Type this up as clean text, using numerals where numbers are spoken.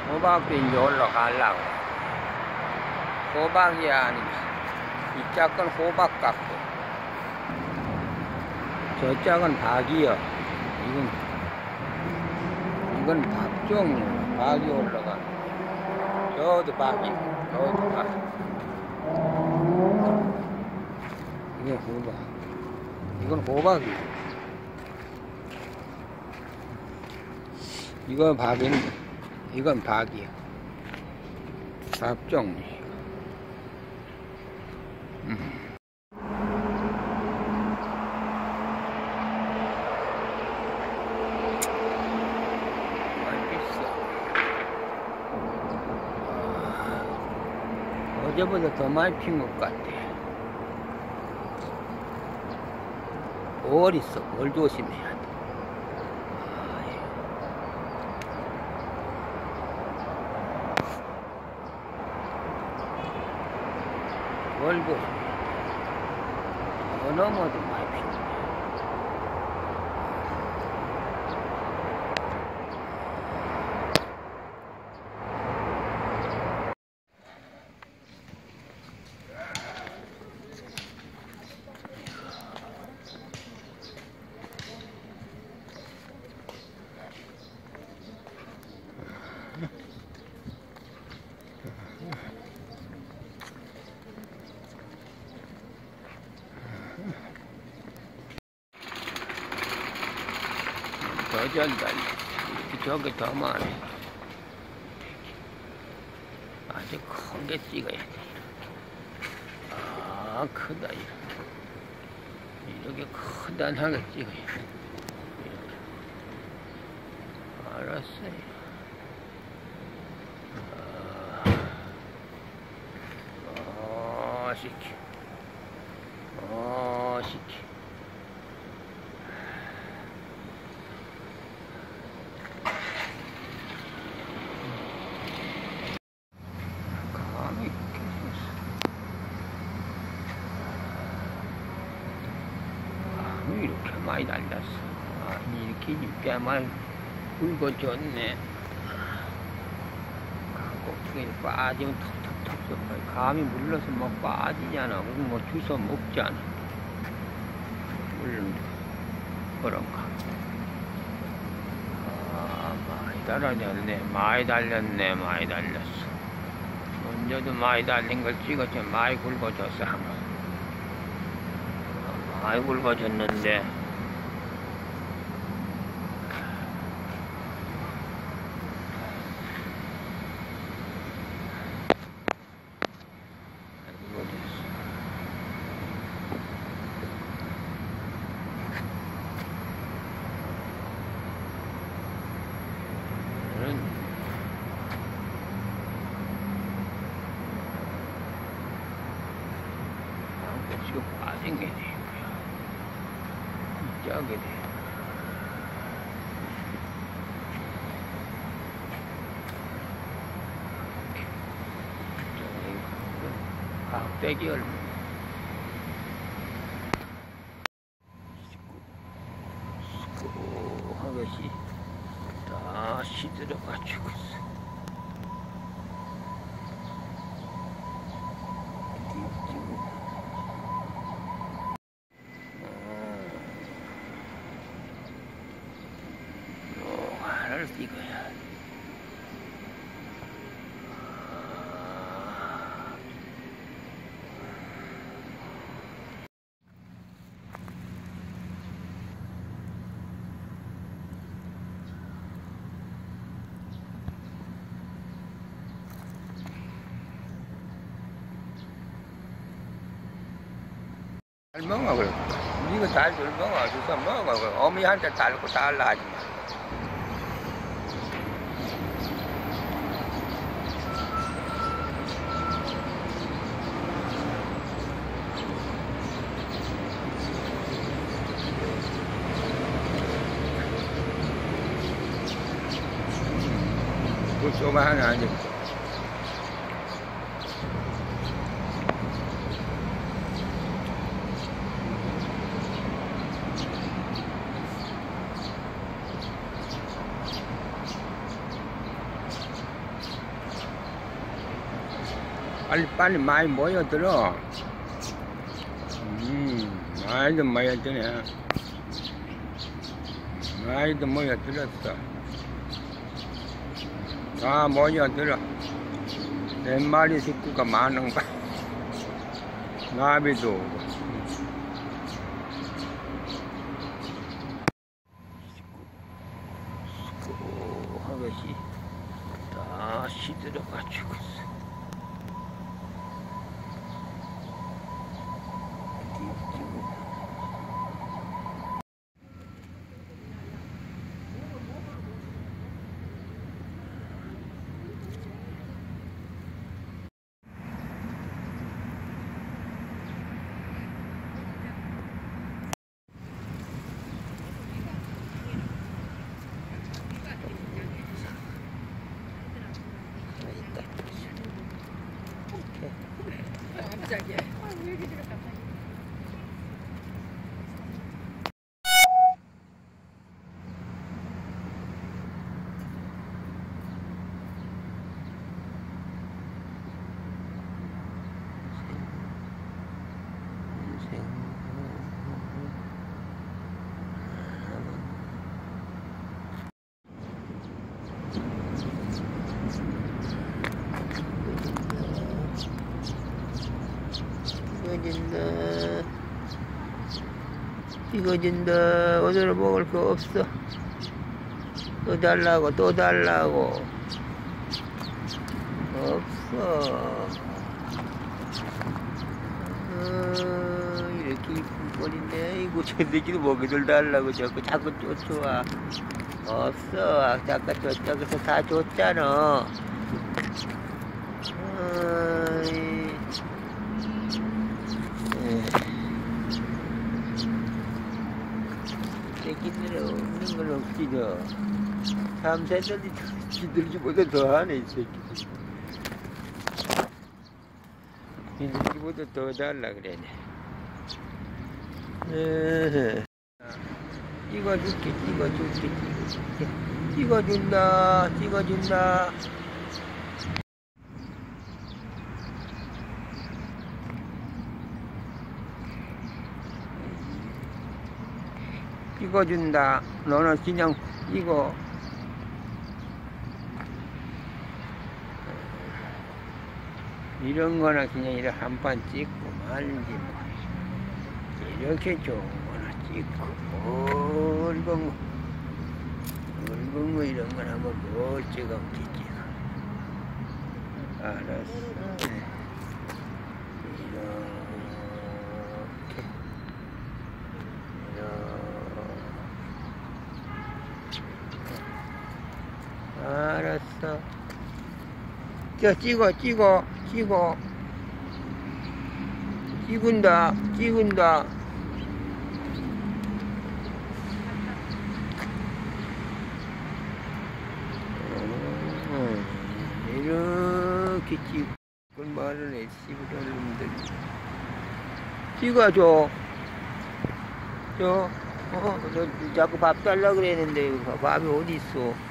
호박도 이제 올라가려고. 호박이 아니라 이 짝은 호박 같고 저 짝은 박이요. 이건 박종이에요. 박이 올라가는. 저도 박이, 저도 박. 이게 호박. 이건 호박이에요. 이건 박인데, 이건 박이야. 박종이. 어제보다 더 많이 핀 것 같아. 올 있어. 올 조심해야 돼. 올 조심해. 더 넘어도 많이 피네. 더 전달. 저게 더 많아. 아주 크게 찍어야 돼. 아, 크다. 이렇게 크단하게 찍어야 돼. 알았어요. 시키. 시키. 이렇게 많이 달렸어. 이렇게 입자만 굵어졌네. 꼭지가 빠지면 톡톡톡 감이 물러서 막 빠지잖아. 뭐 주워 먹잖아. 물론 그런가. 많이 달아졌네. 많이 달렸네. 많이 달렸어. 먼저도 많이 달린 걸 찍었지. 많이 굵어졌어 한번. 많이 굵어졌는데 지금 빠진 게 돼. 저게 돼. 각대기 얼마. 스쿠하것이 다 시들어가지고 있어. 이거야. 잘 먹어 그래. 이거 잘 먹어. 주서 먹어. 어미한테 달고 달라 하지 마. 그 조그마한 아니고. 빨리 많이 모여들어. 많이도 모여드네. 많이도 모여들었어. 다 모여들어. 몇 마리 식구가 많은가. 나비도 오고. 시끄하것이 다 시들어가지고 있어. 갑자기. 왜 이렇게 들어 갑자기. 찍어준다. 오늘 먹을 거 없어. 또 달라고 없어. 이렇게 이쁜 꼴인데 이거 저 새끼도 먹이들 달라고 자꾸 쫓아와. 없어. 아까 저쪽에서 다 줬잖아. 새끼들은 없는 걸 없기죠. 삼세들이 지들기보다 더하네, 이 새끼들. 지들기보다 더 달라 그래네. 찍어준다. 찍어준다. 너는 그냥 찍어. 이런 거나 그냥 이렇게 한 판 찍고 말지 뭐. 이렇게 좋은 거나 찍고 굵은 거 이런 거나 뭘 찍으면 되지. 알았어. 알았어. 저 찍은다. 이렇게 찍고 말을 해. 씨부런 놈들 찍어줘. 너 자꾸 밥 달라 그랬는데 밥이 어디 있어?